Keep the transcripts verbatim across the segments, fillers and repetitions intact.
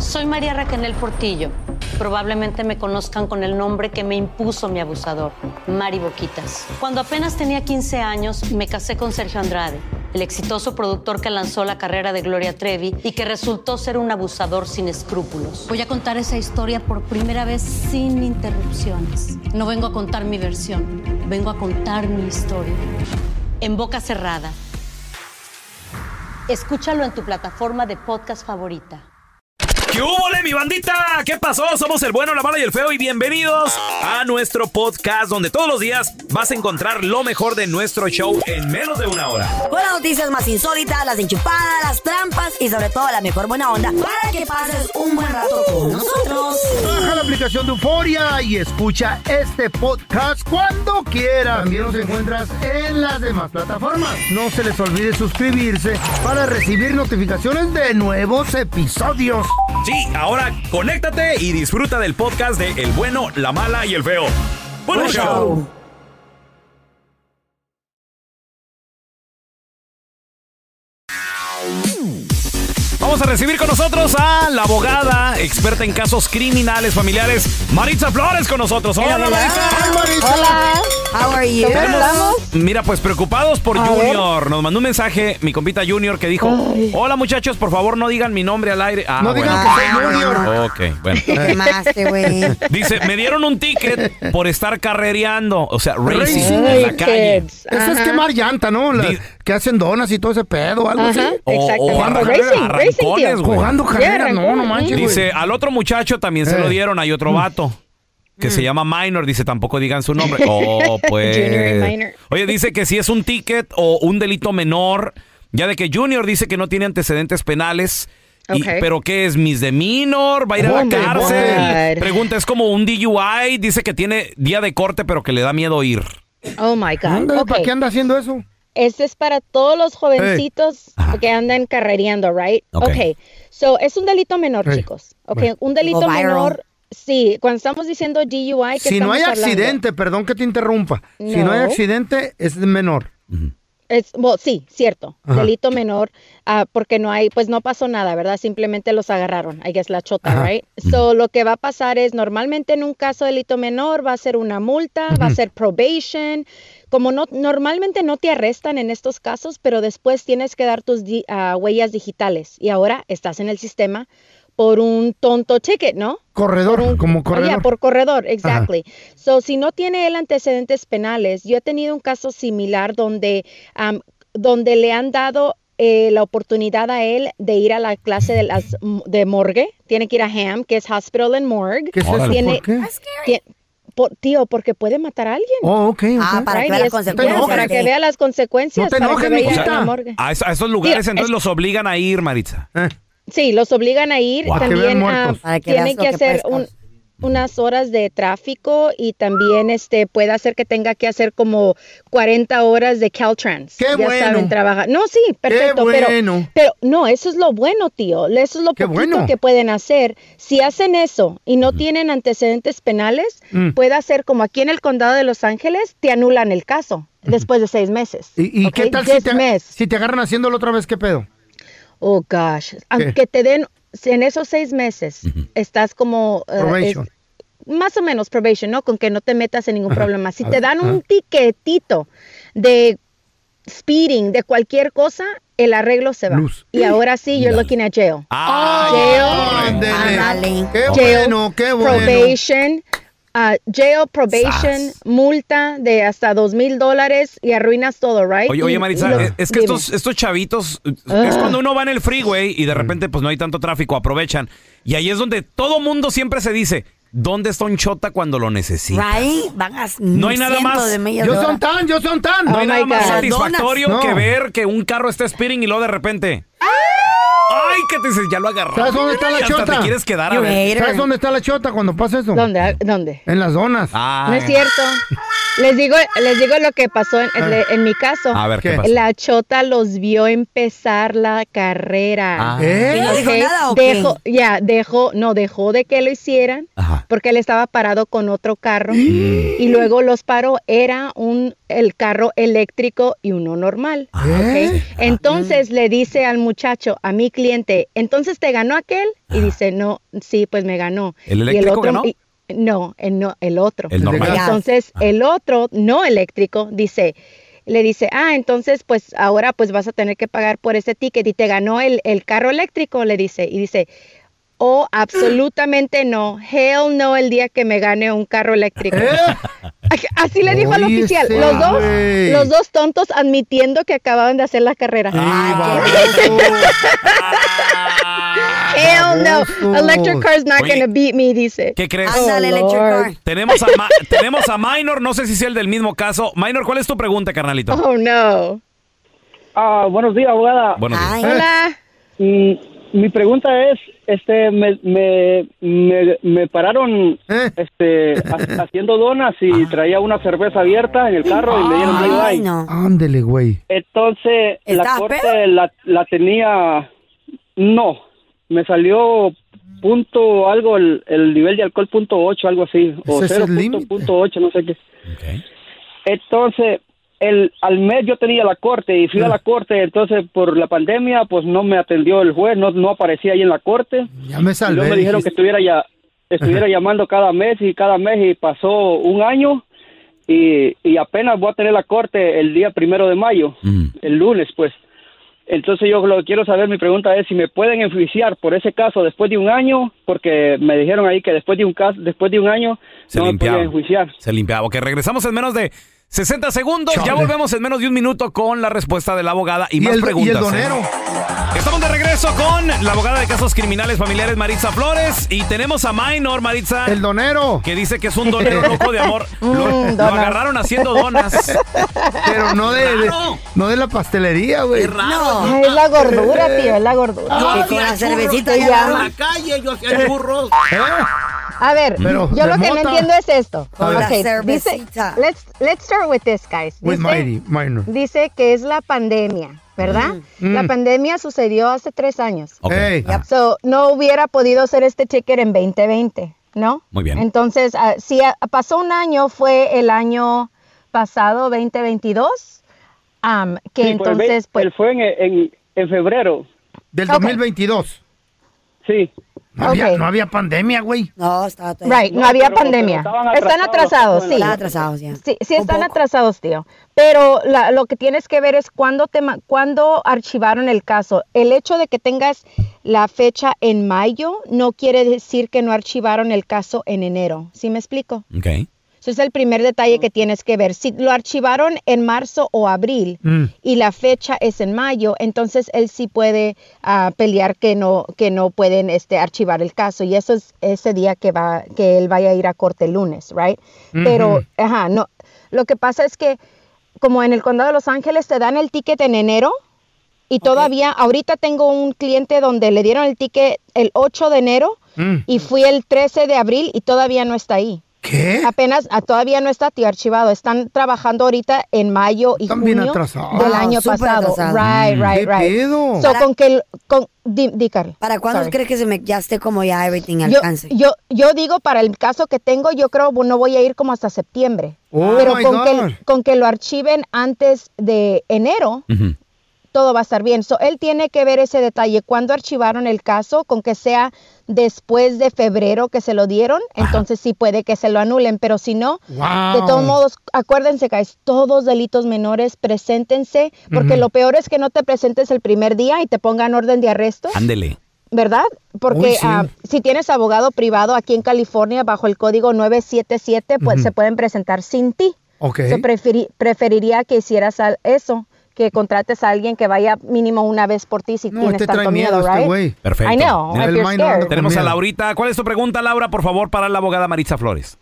Soy María Raquel Portillo. Probablemente me conozcan con el nombre que me impuso mi abusador, Mari Boquitas. Cuando apenas tenía quince años, me casé con Sergio Andrade, el exitoso productor que lanzó la carrera de Gloria Trevi y que resultó ser un abusador sin escrúpulos. Voy a contar esa historia por primera vez sin interrupciones. No vengo a contar mi versión, vengo a contar mi historia. En boca cerrada. Escúchalo en tu plataforma de podcast favorita. ¿Qué hubo, mi bandita? ¿Qué pasó? Somos el bueno, la mala y el feo y bienvenidos a nuestro podcast donde todos los días vas a encontrar lo mejor de nuestro show en menos de una hora. Con las noticias más insólitas, las enchupadas, las trampas y sobre todo la mejor buena onda para que pases un buen rato con nosotros. Baja la aplicación de Euforia y escucha este podcast cuando quieras. También nos encuentras en las demás plataformas. No se les olvide suscribirse para recibir notificaciones de nuevos episodios. Sí, ahora conéctate y disfruta del podcast de El Bueno, la Mala y el Feo. ¡Buen show! show. Vamos a recibir con nosotros a la abogada, experta en casos criminales familiares, Maritza Flores con nosotros. Hola, hola Maritza. Hola, Maritza. Hola. How are you? ¿Cómo estamos? Mira, pues preocupados por a Junior. Ver. Nos mandó un mensaje mi compita Junior que dijo, ay, hola muchachos, por favor no digan mi nombre al aire. Ah, no bueno. digan que soy Junior. Ok, bueno. Quemaste, güey. Dice, me dieron un ticket por estar carrereando, o sea, racing, racing. en la calle. Eso es quemar llanta, ¿no? La, que hacen donas y todo ese pedo, algo Ajá, así. O, o arran racing, racing, jugando carreras, yeah, no, no manches. Dice, al otro muchacho también eh. se lo dieron, hay otro vato que mm. se llama Minor, dice, tampoco digan su nombre. Oh, pues. Junior y Minor. Oye, dice que si es un ticket o un delito menor, ya de que Junior dice que no tiene antecedentes penales. Y, okay. ¿Pero qué es? ¿Misdemeanor? ¿Va a ir a la cárcel? Pregunta, ¿es como un D U I? Dice que tiene día de corte, pero que le da miedo ir. Oh, my God. Ándale, okay. ¿para qué anda haciendo eso? Este es para todos los jovencitos hey. que andan carrereando, right? Okay. okay. So, es un delito menor, hey. chicos. Okay. Bueno. Un delito menor, sí. Cuando estamos diciendo D U I, ¿qué si no hay hablando? accidente, perdón que te interrumpa. No. Si no hay accidente, es menor. Uh-huh. Es, well, sí, cierto. Ajá. Delito menor, uh, porque no hay, pues no pasó nada, ¿verdad? Simplemente los agarraron. I guess la chota, Ajá. right? Uh-huh. So, lo que va a pasar es, normalmente en un caso de delito menor va a ser una multa, uh-huh. va a ser probation. Como no, normalmente no te arrestan en estos casos, pero después tienes que dar tus di, uh, huellas digitales. Y ahora estás en el sistema por un tonto ticket, ¿no? Corredor, un, como corredor. Yeah, por corredor, exactly. Ajá. So, si no tiene él antecedentes penales, yo he tenido un caso similar donde, um, donde le han dado eh, la oportunidad a él de ir a la clase de, las, de morgue. Tiene que ir a H A M, que es Hospital and Morgue. ¿Qué es eso? Tiene, ¿Por qué? Tiene, Por, tío, porque puede matar a alguien. Oh, ok, okay. Ah, para, right, que, vea las consecuencias. No, para que vea las consecuencias. No te enojes, para que mijita. vea la morgue. A, a esos lugares tío, entonces es... los obligan a ir, Maritza. Eh. Sí, los obligan a ir. Wow. También uh, que tienen que, que hacer un, unas horas de tráfico y también este puede hacer que tenga que hacer como cuarenta horas de Caltrans. ¡Qué ya bueno! Saben trabajar. No, sí, perfecto. ¡Qué bueno! Pero, pero no, eso es lo bueno, tío. Eso es lo ¡Qué poquito bueno! que pueden hacer. Si hacen eso y no mm. tienen antecedentes penales, mm. puede hacer como aquí en el condado de Los Ángeles, te anulan el caso después de seis meses. ¿Y, y okay? qué tal si te, si te agarran haciéndolo otra vez? ¿Qué pedo? Oh, gosh. Aunque te den, en esos seis meses, uh-huh. estás como... Uh, probation. Es, más o menos probation, ¿no? Con que no te metas en ningún uh-huh. problema. Si uh-huh. te dan un tiquetito de speeding, de cualquier cosa, el arreglo se va. Luz. Y ahora sí, you're looking at jail. Ah, jail. Ándale. Qué jail, bueno, qué bueno. Probation. Uh, jail, probation, Sas. multa de hasta dos mil dólares y arruinas todo, right? Oye, oye y, Maritza, y lo, es que estos, estos chavitos, uh. es cuando uno va en el freeway y de repente pues no hay tanto tráfico, aprovechan. Y ahí es donde todo mundo siempre se dice, ¿dónde está un chota cuando lo necesita? Right? Van a no hay nada más. Yo son tan, yo son tan. No hay oh nada más God. satisfactorio no. que ver que un carro está speeding y luego de repente... Ay, que te dices, ya lo agarró. ¿Sabes dónde está la y hasta chota? te quieres quedar a You ver. ¿Sabes dónde está la chota cuando pasa eso? ¿Dónde? ¿Dónde? En las donas. Ah, no es cierto. Les digo, les digo lo que pasó en, en, en mi caso. A ver, ¿qué pasó? La chota los vio empezar la carrera. Ah. ¿Eh? ¿Y no dijo nada o qué? Dejó, ya, dejó, no, dejó de que lo hicieran. Ajá. Porque él estaba parado con otro carro. Mm. Y luego los paró. Era un, el carro eléctrico y uno normal. ¿Eh? ¿Okay? Entonces mm. le dice al muchacho, a mi cliente, ¿entonces te ganó aquel? Y dice, no, sí, pues me ganó. ¿El eléctrico y el otro, ganó? Y, No, el, no, el otro. El normal. Entonces, ah. el otro, no eléctrico, dice, le dice, ah, entonces, pues, ahora, pues, vas a tener que pagar por ese ticket y te ganó el, el carro eléctrico, le dice, y dice, oh, absolutamente no, hell no el día que me gane un carro eléctrico. ¿Eh? Así le dijo Oye, al oficial, los dos, wey. los dos tontos admitiendo que acababan de hacer la carrera. Hell no, electric car's not Oye, gonna beat me, dice. ¿Qué crees? Ándale, oh, electric car. Tenemos a, Ma tenemos a Minor, no sé si es el del mismo caso. Minor, ¿cuál es tu pregunta, carnalito? Oh, no. Ah, buenos días, abogada. Buenos días. Ay, hola. Mm, mi pregunta es, este, me, me, me, me pararon ¿Eh? este, ha, haciendo donas y ah. traía una cerveza abierta en el carro y me dieron D U I. No. Ándele, güey. Entonces, la corte la, la tenía, no, me salió punto algo, el, el nivel de alcohol punto ocho, algo así, o cero punto ocho, no sé qué. Okay. Entonces, el, al mes yo tenía la corte y fui uh. a la corte, entonces por la pandemia pues no me atendió el juez, no, no aparecía ahí en la corte. Ya me salvé. Y luego me dijeron dijiste... que estuviera ya estuviera uh-huh. llamando cada mes y cada mes y pasó un año y, y apenas voy a tener la corte el día primero de mayo, uh-huh. el lunes pues. Entonces yo lo que quiero saber, mi pregunta es si me pueden enjuiciar por ese caso después de un año, porque me dijeron ahí que después de un caso, después de un año se no limpiaba. me pueden enjuiciar. Se limpiaba. Ok, regresamos en menos de sesenta segundos. Chale. Ya volvemos en menos de un minuto con la respuesta de la abogada y, y más el, preguntas. Y el donero. ¿eh? Estamos de regreso con la abogada de casos criminales familiares, Maritza Flores, y tenemos a Minor, Maritza. El donero. Que dice que es un donero loco de amor. Lo, lo agarraron haciendo donas. Pero no de, de, no de la pastelería, güey. No, es la gordura, tío, es la gordura. Ah, con la cervecita ya en la calle, yo hacía burros. ¿Eh? A ver, Pero, yo lo que mota. no entiendo es esto. Con okay, la dice, let's, let's start with this, guys. With dice, Mighty, Minor. dice que es la pandemia, ¿verdad? Mm. La pandemia sucedió hace tres años. Okay. Yep. So, no hubiera podido hacer este ticket en veinte veinte, ¿no? Muy bien. Entonces, uh, si uh, pasó un año, fue el año pasado, veinte veintidós, um, que sí, entonces... Pues, él fue en, en, en febrero. Del okay. dos mil veintidós. Sí. No, okay. había, no había pandemia, güey. No, estaba todo right, no, no había pero, pandemia. Pero atrasados, están atrasados, sí. Están atrasados, ya. Sí, sí están poco. atrasados, tío. Pero la, lo que tienes que ver es cuándo, te, cuándo archivaron el caso. El hecho de que tengas la fecha en mayo no quiere decir que no archivaron el caso en enero. ¿Sí me explico? Ok. Ese es el primer detalle que tienes que ver. Si lo archivaron en marzo o abril mm. y la fecha es en mayo, entonces él sí puede uh, pelear que no que no pueden este archivar el caso y eso es ese día que va que él vaya a ir a corte el lunes, right? Mm-hmm. Pero ajá, no. Lo que pasa es que como en el condado de Los Ángeles te dan el ticket en enero y okay. todavía ahorita tengo un cliente donde le dieron el ticket el ocho de enero mm. y fui el trece de abril y todavía no está ahí. ¿Qué? Apenas, a, todavía no está, tío, archivado. Están trabajando ahorita en mayo y Están junio bien atrasados. del año Wow, pasado. atrasado. Right, right, ¿Qué right. pedo? So, para, con que, con, di, di, Carl. ¿Para cuándo Sorry. crees que se me ya esté como ya everything yo, alcance? Yo, yo digo, para el caso que tengo, yo creo no voy a ir como hasta septiembre. Oh, Pero my con God. que, con que lo archiven antes de enero, uh-huh. todo va a estar bien. So, él tiene que ver ese detalle. Cuando archivaron el caso, con que sea después de febrero que se lo dieron, Ajá. entonces sí puede que se lo anulen, pero si no, wow. de todos modos, acuérdense, guys, todos delitos menores, preséntense, porque uh-huh. lo peor es que no te presentes el primer día y te pongan orden de arresto. Ándele. ¿Verdad? Porque Uy, sí. uh, si tienes abogado privado aquí en California bajo el código nueve siete siete, pues uh-huh. se pueden presentar sin ti. Okay. So, preferi- preferiría que hicieras eso, que contrates a alguien que vaya mínimo una vez por ti si no, tienes este tanto miedo, miedo, este right? Wey. Perfecto. I know, Mira, if you're scared. Tenemos a Laurita. ¿Cuál es tu pregunta, Laura, por favor, para la abogada Maritza Flores?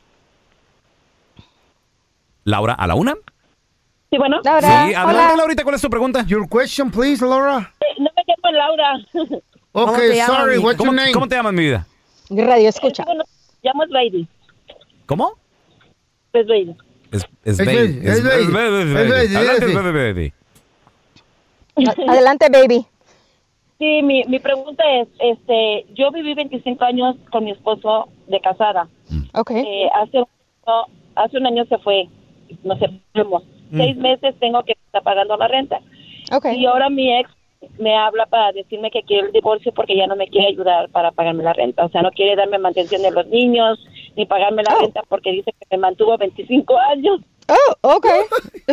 Laura, ¿a la una? Sí, bueno. Laura, sí, adelante, hola. Laurita, ¿cuál es tu pregunta? Your question, please, Laura. No me llamo Laura. Okay, sorry, what's ¿Cómo, your name? ¿Cómo te llamas, mi vida? Radio, escucha. Bueno, llamo Lady. ¿Cómo? Es Lady. Es, es baby. Es baby. Adelante, baby. Adelante, baby. Sí, mi, mi pregunta es, este, yo viví veinticinco años con mi esposo de casada. Okay. Eh, hace, no, hace un año se fue, nos separamos. Mm. Seis meses tengo que estar pagando la renta. Okay. Y ahora mi ex me habla para decirme que quiere el divorcio porque ya no me quiere ayudar para pagarme la renta. O sea, no quiere darme mantención de los niños ni pagarme la oh. renta porque dice que me mantuvo veinticinco años. Oh, okay.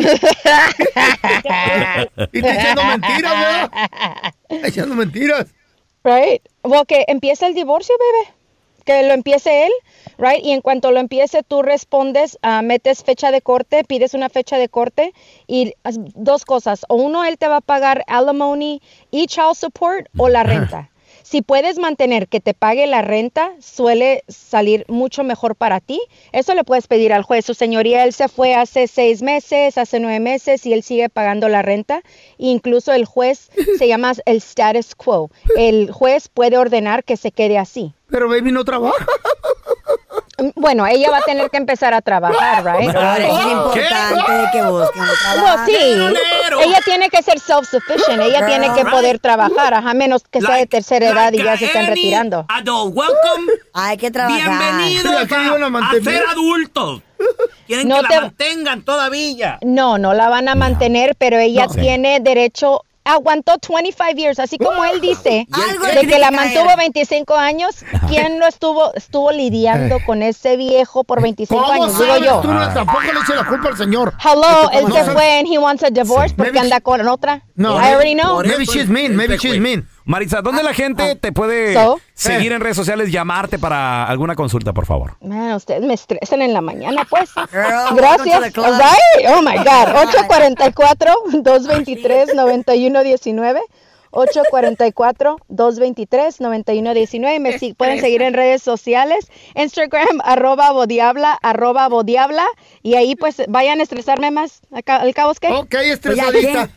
Y te echando mentiras, ¿verdad? Echando mentiras. Right. Well, que empiece el divorcio, bebé. Que lo empiece él, right? Y en cuanto lo empiece, tú respondes, uh, metes fecha de corte, pides una fecha de corte y uh, dos cosas. O uno, él te va a pagar alimony y child support o la renta. Si puedes mantener que te pague la renta, suele salir mucho mejor para ti. Eso le puedes pedir al juez. Su señoría, él se fue hace seis meses, hace nueve meses y él sigue pagando la renta. Incluso el juez se llama el status quo. El juez puede ordenar que se quede así. Pero baby no trabaja. Bueno, ella va a tener que empezar a trabajar, right? Pero ahora es importante que busquen un trabajo. No, sí. Ella tiene que ser self-sufficient. Ella Girl, tiene que right. poder trabajar, a menos que sea like, de tercera edad like y ya se estén retirando. Adult, welcome. Hay que trabajar. Bienvenidos a, a ser adultos. Quieren no que te... la mantengan todavía. No, no la van a mantener, pero ella no, tiene sí. derecho. Aguantó veinticinco years, así como él dice, de que la mantuvo veinticinco años. ¿Quién no estuvo estuvo lidiando con ese viejo por veinticinco ¿Cómo años? Sabes? Digo yo. Tú no, tampoco le eches la culpa al señor. Hello, él se fue and he wants a divorce sí. porque maybe anda con otra. No, I already know. Maybe she's mean, maybe she's mean. Maritza, ¿dónde la gente te puede so? seguir en redes sociales, llamarte para alguna consulta, por favor? Man, ustedes me estresan en la mañana, pues. Girl, gracias. Right? Oh, my God. ocho cuatro cuatro, dos dos tres, nueve uno uno nueve. ocho cuatro cuatro, dos dos tres, nueve uno uno nueve. Me si- pueden seguir en redes sociales. Instagram, arroba bodiabla, arroba bodiabla. Y ahí, pues, vayan a estresarme más. ¿Al cabo es qué? Ok, estresadita.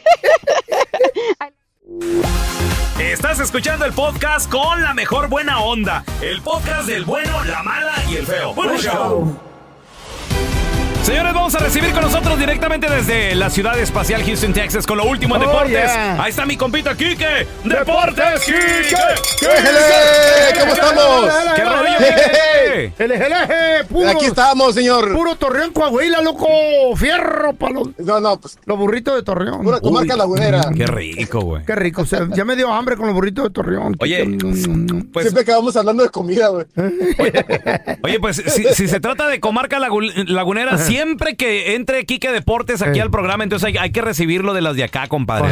Estás escuchando el podcast con la mejor buena onda. El podcast del bueno, la mala y el feo. ¡Buen show! Señores, vamos a recibir con nosotros directamente desde la ciudad espacial Houston, Texas, con lo último en oh, deportes. Yeah. Ahí está mi compita Quique. ¡Deportes, Quique! ¡Qué ¿Cómo estamos? ¿Qué rollo, Quique? El eje, puro. Aquí estamos, señor. Puro Torreón, Coahuila, loco. Fierro para los... No, no, pues... Los burritos de Torreón. Pura comarca lagunera. Qué rico, güey. Qué rico. O sea, ya me dio hambre con los burritos de Torreón. Oye, pues... Siempre acabamos hablando de comida, güey. Oye, oye, pues, si, si se trata de comarca lagu- lagunera, Ajá. siempre que entre Quique Deportes aquí eh. al programa, entonces hay, hay que recibirlo de las de acá, compadre.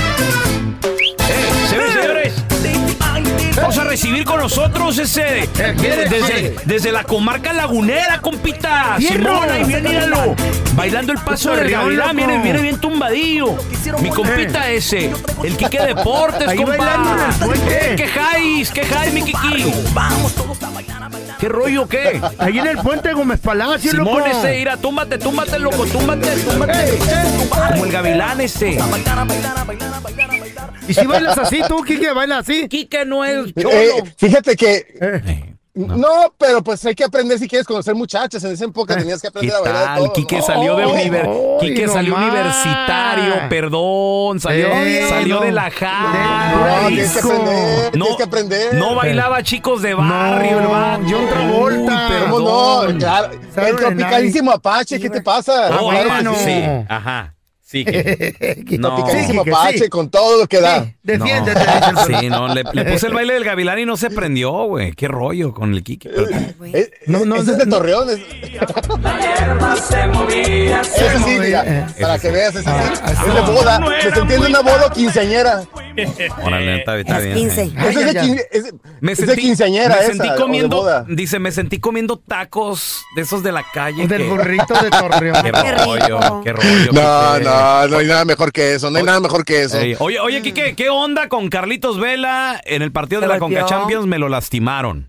Eh, señores, señores. Vamos a recibir con nosotros ese desde, desde la comarca lagunera, compita. Simón, ahí viene, míralo. Bailando el paso del gavilán, viene, viene bien tumbadillo. Mi compita ese, el Quique Deportes, compa. ¿Qué jais? ¿Qué jais, mi Kiki? ¿Qué rollo, qué? Ahí en el puente Gómez Palacio, loco. Simón ese, ira, túmbate, túmbate, loco, túmbate, túmbate. Como el gavilán ese. ¿Y si bailas así tú, Quique? ¿Bailas así? Quique no es cholo. Eh, fíjate que... Eh. No. no, pero pues hay que aprender si quieres conocer muchachas. En esa época tenías que aprender a bailar todo. Quique ¿no? salió de oh, univer... oh, Quique no salió más. universitario, perdón, salió, eh, salió no. de la high. No, tienes que aprender, no, tienes que aprender. No bailaba chicos de barrio, no, el vato. John Travolta. ¿Cómo no? Claro. El tropicalísimo Apache, ¿qué te pasa? Ah, claro bueno. que Sí, ajá. Sí, que... no. Tropicalísimo sí, Apache, sí. Con todo lo que da. Sí, defiéndete. No. Sí, no, le, le puse el baile del gavilán y no se prendió, güey. Qué rollo con el Quique. Pero... Eh, no, no, ese es de Torreón. Es... La hierba se movía, se ese sí, mira, eh, para ese que sí. Veas, ese ah, sí. Es de boda. No se entiende una boda quinceañera. Órale, está, está bien. quince. Ay, es, de quin, es, me es sentí, de quinceañera me esa, sentí comiendo, dice, me sentí comiendo tacos de esos de la calle. Del que... burrito de Torreón. Qué rollo, qué rollo. No, no, no hay nada mejor que eso, no hay oye, nada mejor que eso. Oye, oye, Quique, ¿qué onda con Carlitos Vela en el partido de la Conca Champions? Me lo lastimaron.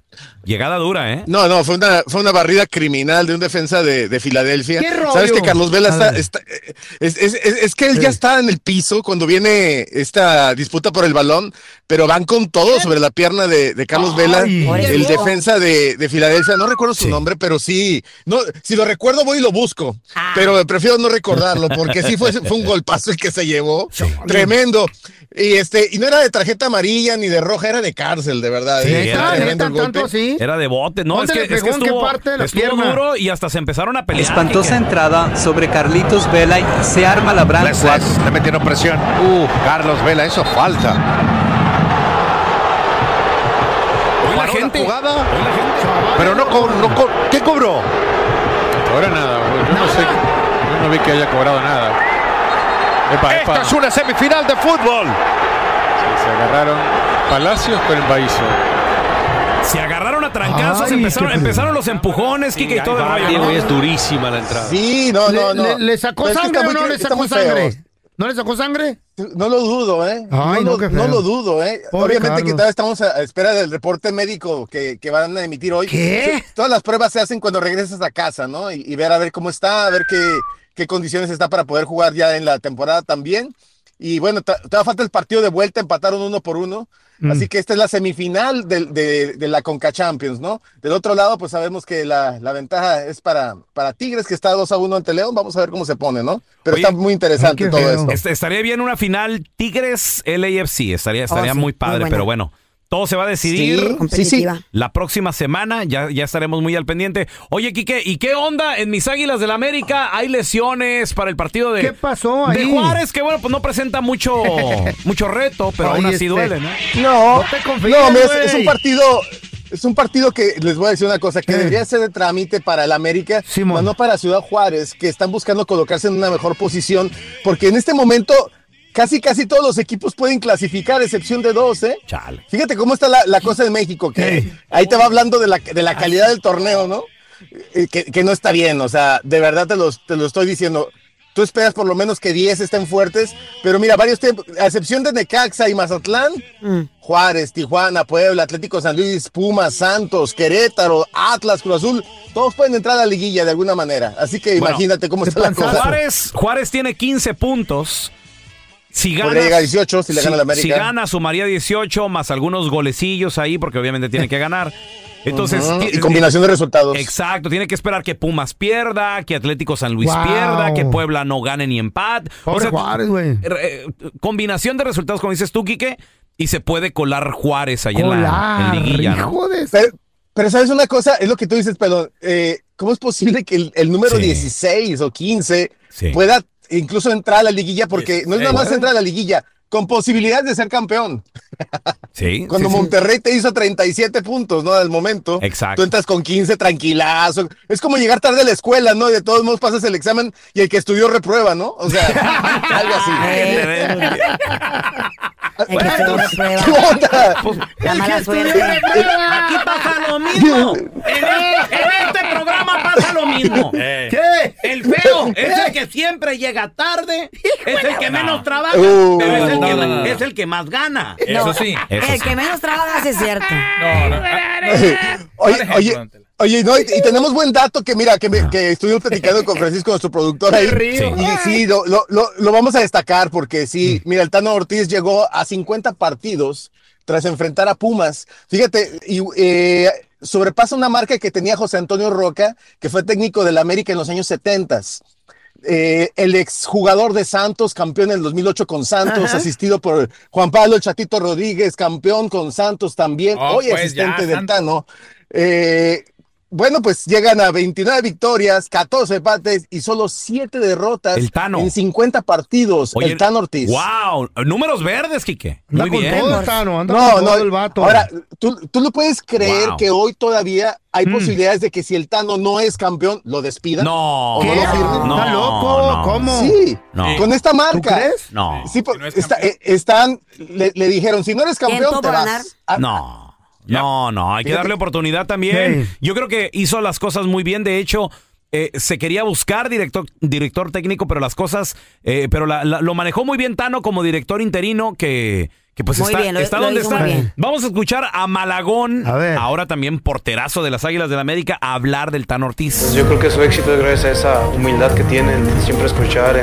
Llegada dura, ¿eh? No, no, fue una, fue una barrida criminal de un defensa de, de Filadelfia. ¿Qué rollo? ¿Sabes que Carlos Vela está, está es, es, es, es que él sí. ya está en el piso cuando viene esta disputa por el balón, pero van con todo sobre la pierna de, de Carlos Ay, Vela, el Dios. defensa de, de Filadelfia. No recuerdo su sí. nombre, pero sí. No, si lo recuerdo voy y lo busco, ah. pero prefiero no recordarlo porque sí fue, fue un golpazo el que se llevó. Sí. Tremendo. Y este y no era de tarjeta amarilla ni de roja, era de cárcel, de verdad. Sí, ¿eh? era, tremendo el golpe. Tanto, era de bote, no, es que, es que estuvo, parte de la estuvo duro y hasta se empezaron a pelear. Espantosa que... entrada sobre Carlitos Vela y se arma la branca. Le metieron presión. Uh, Carlos Vela, eso falta. Hoy la gente. Jugada, Hoy la gente. Pero no, co no co ¿qué cobró? Ahora nada, yo no sé, yo no vi que haya cobrado nada. Epa, Esta epa. es una semifinal de fútbol. Sí, se agarraron Palacios con el Baíso. Se agarraron a trancazos, Ay, empezaron, empezaron los empujones, sí, Kike, y todo el rollo. Diego, es durísima la entrada. Sí, no, no, no. ¿Le, le sacó Pero sangre es que o no muy, le sacó sangre? Feo. ¿No le sacó sangre? No lo dudo, ¿eh? Ay, no, no, lo, no lo dudo, ¿eh? Pobre Obviamente Carlos. que todavía estamos a espera del reporte médico que, que van a emitir hoy. ¿Qué? Sí, todas las pruebas se hacen cuando regresas a casa, ¿no? Y, y ver a ver cómo está, a ver qué, qué condiciones está para poder jugar ya en la temporada también. Y bueno, todavía falta el partido de vuelta, empataron uno por uno. Mm. Así que esta es la semifinal de, de, de la Conca Champions, ¿no? Del otro lado, pues sabemos que la, la ventaja es para, para Tigres, que está dos a uno ante León. Vamos a ver cómo se pone, ¿no? Pero Oye, está muy interesante ay, todo feo. esto. Est estaría bien una final Tigres-L A F C, estaría, estaría oh, sí, muy padre, muy pero bueno. Todo se va a decidir sí, sí, sí. la próxima semana, ya, ya estaremos muy al pendiente. Oye, Quique, ¿y qué onda en mis Águilas del la América? ¿Hay lesiones para el partido de, ¿Qué pasó ahí? de Juárez? Que bueno, pues no presenta mucho, mucho reto, pero Oye, aún así este... duele, ¿no? No, no, te confíes, no mira, es, es un partido... Es un partido que, les voy a decir una cosa, que ¿Qué? debería ser de trámite para el América, pero no para Ciudad Juárez, que están buscando colocarse en una mejor posición, porque en este momento... Casi, casi todos los equipos pueden clasificar, excepción de dos, ¿eh? Chale. Fíjate cómo está la, la cosa en México, que hey. ahí te va hablando de la, de la calidad del torneo, ¿no? Que, que no está bien, o sea, de verdad te lo, te lo estoy diciendo. Tú esperas por lo menos que diez estén fuertes, pero mira, varios tiempos, a excepción de Necaxa y Mazatlán, mm. Juárez, Tijuana, Puebla, Atlético San Luis, Pumas, Santos, Querétaro, Atlas, Cruz Azul, todos pueden entrar a la liguilla de alguna manera. Así que bueno, imagínate cómo está la cosa. Juárez, Juárez tiene quince puntos. Si gana, Podría llegar a dieciocho si le gana si, la América. Si gana, sumaría dieciocho, más algunos golecillos ahí, porque obviamente tiene que ganar. Entonces, uh -huh. Y combinación de resultados. Exacto, tiene que esperar que Pumas pierda, que Atlético San Luis wow. pierda, que Puebla no gane ni empate. Pobre o sea, Juárez, güey. Eh, combinación de resultados, como dices tú, Quique, y se puede colar Juárez ahí colar, en la en liguilla, ¿no? Pero, pero sabes una cosa, es lo que tú dices, pero eh, ¿cómo es posible que el, el número sí. dieciséis o quince sí. pueda incluso entrar a la liguilla? Porque no es nada más entrar a la liguilla, con posibilidades de ser campeón. Sí. Cuando sí, Monterrey sí. te hizo treinta y siete puntos, ¿no? Al momento. Exacto. Tú entras con quince tranquilazo. Es como llegar tarde a la escuela, ¿no? Y de todos modos pasas el examen y el que estudió reprueba, ¿no? O sea, algo así. Bueno, ¿qué onda? Pues, la mala suerte. Aquí pasa lo mismo. En, el, en este programa pasa lo mismo. ¿Qué? El feo es el que siempre llega tarde, es el que menos trabaja, uh, pero es el, no, que, no, no. es el que más gana. No, eso sí. Eso el sí. que menos trabaja, sí es cierto. No, no. Oye, oye. Oye, no, y, y tenemos buen dato que mira, que, me, que estuvimos platicando con Francisco, nuestro productor ahí. Sí. Y sí, lo, lo, lo, lo vamos a destacar porque sí, mira, el Tano Ortiz llegó a cincuenta partidos tras enfrentar a Pumas. Fíjate, y eh, sobrepasa una marca que tenía José Antonio Roca, que fue técnico del América en los años setenta. Eh, el exjugador de Santos, campeón en el dos mil ocho con Santos, Ajá. asistido por Juan Pablo El Chatito Rodríguez, campeón con Santos también, oh, hoy pues asistente ya, del Santos. Tano. Eh, Bueno, pues llegan a veintinueve victorias, catorce empates y solo siete derrotas el Tano. en cincuenta partidos. Oye, el Tano Ortiz. ¡Wow! Números verdes, Quique. Muy anda bien. Con todo el Tano, anda no, con no, todo el vato. Ahora, ¿tú, tú lo puedes creer wow. que hoy todavía hay mm. posibilidades de que si el Tano no es campeón, lo despidan? No. ¿O no lo firmen? ¿Está loco? No. ¿Cómo? Sí, no. con esta marca. ¿Tú crees? No. Sí, si no es está, eh, están, le, le dijeron, si no eres campeón, te vas. A, no. No, no, hay que darle oportunidad también. Sí. Yo creo que hizo las cosas muy bien. De hecho, Eh, se quería buscar director, director técnico, pero las cosas, eh, pero la, la, lo manejó muy bien Tano como director interino, que, que pues muy está, bien, lo, está lo donde está. Vamos a escuchar a Malagón, a ahora también porterazo de las Águilas del América, a hablar del Tano Ortiz. Pues yo creo que su éxito es gracias a esa humildad que tiene, en siempre escuchar,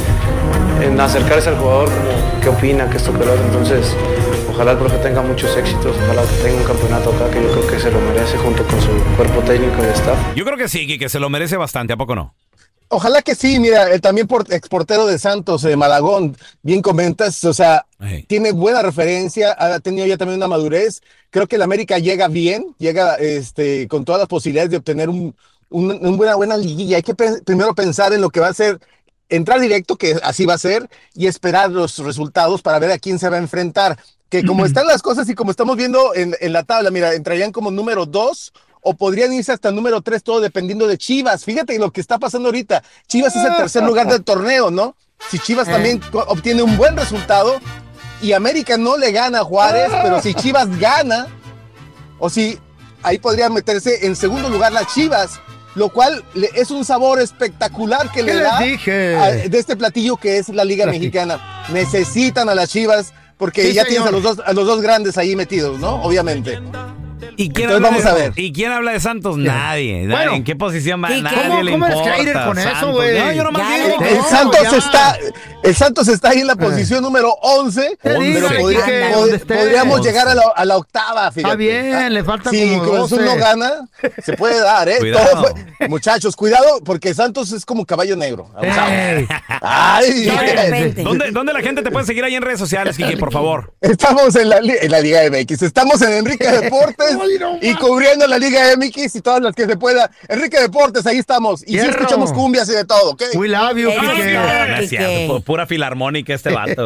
en, en acercarse al jugador, como qué opina, qué esto, que lo otro. Entonces, ojalá el profe tenga muchos éxitos, ojalá que tenga un campeonato acá, que yo creo que se lo merece junto con su cuerpo técnico y staff. Yo creo que sí, que se lo merece bastante, ¿a poco no? Ojalá que sí, mira, el también por, exportero de Santos, eh, Malagón, bien comentas, o sea, hey. tiene buena referencia, ha tenido ya también una madurez. Creo que el América llega bien, llega este, con todas las posibilidades de obtener un, un, una buena, buena liguilla. Hay que pe- primero pensar en lo que va a ser entrar directo, que así va a ser, y esperar los resultados para ver a quién se va a enfrentar. Que como están las cosas y como estamos viendo en, en la tabla, mira, entrarían como número dos o podrían irse hasta el número tres, todo dependiendo de Chivas. Fíjate lo que está pasando ahorita. Chivas es el tercer lugar del torneo, ¿no? Si Chivas también obtiene un buen resultado y América no le gana a Juárez, pero si Chivas gana, o si ahí podría meterse en segundo lugar las Chivas, lo cual le, es un sabor espectacular que le da dije? A, de este platillo que es la Liga Mexicana. Necesitan a las Chivas porque sí, ya señor. tienes a los, dos, a los dos grandes ahí metidos, ¿no? Obviamente. ¿Y quién, Entonces, vamos de, a ver. ¿Y quién habla de Santos? Nadie. nadie. Bueno, ¿En qué posición va? Nadie ¿Cómo, le ¿cómo importa. eres con Santos. eso, güey? No, yo nomás digo. El no, Santos ya. está, el Santos está ahí en la posición eh. número once, pero podría, que, pod, podríamos once. llegar a la, a la octava, fíjate. Está bien, le falta sí, como doce. Si Cruz no gana, se puede dar, ¿eh? Todo fue, muchachos, cuidado, porque Santos es como caballo negro. Hey. Ay, ¿Dónde, ¿Dónde la gente te puede seguir ahí en redes sociales, Kike, por favor? Estamos en la, en la Liga M X, estamos en Enrique Deportes y cubriendo la Liga M X y todas las que se pueda. Enrique Deportes, ahí estamos. Y sí escuchamos cumbias y de todo, ¿ok? We love you, Kike. No es cierto, pura filarmónica este vato.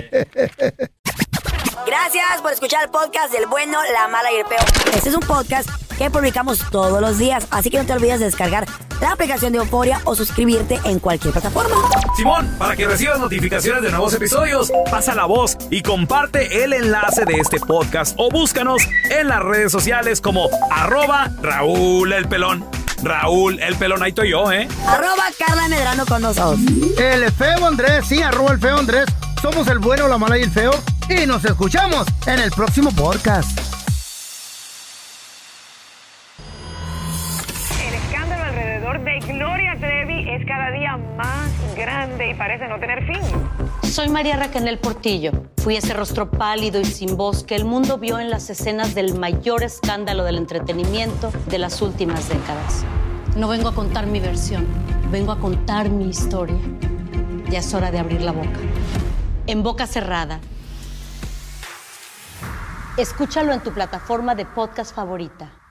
Gracias por escuchar el podcast del bueno, la mala y el peor. Este es un podcast que publicamos todos los días, así que no te olvides de descargar la aplicación de Euforia o suscribirte en cualquier plataforma. Simón, para que recibas notificaciones de nuevos episodios, pasa la voz y comparte el enlace de este podcast o búscanos en las redes sociales como arroba Raúl el Pelón. Raúl el Pelón, ahí estoy yo, ¿eh? Arroba Carla Medrano con nosotros. El feo Andrés, sí, arroba el feo Andrés. Somos el bueno, la mala y el feo. Y nos escuchamos en el próximo podcast. El escándalo alrededor de Gloria Trevi es cada día más grande y parece no tener fin. Soy María Raquel Portillo. Fui ese rostro pálido y sin voz que el mundo vio en las escenas del mayor escándalo del entretenimiento de las últimas décadas. No vengo a contar mi versión, vengo a contar mi historia. Ya es hora de abrir la boca. En boca cerrada. Escúchalo en tu plataforma de podcast favorita.